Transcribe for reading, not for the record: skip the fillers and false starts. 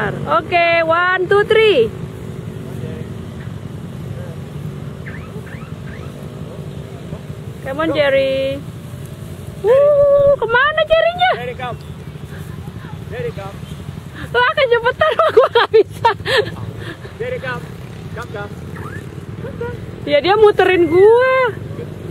Bentar. Oke, 1, 2, 3. Come on, Jerry. Kemana Jerrynya? Jerry come. Jerry come. Lo akan cepetan, gua gak bisa. Jerry come. Come. Ya dia muterin gua.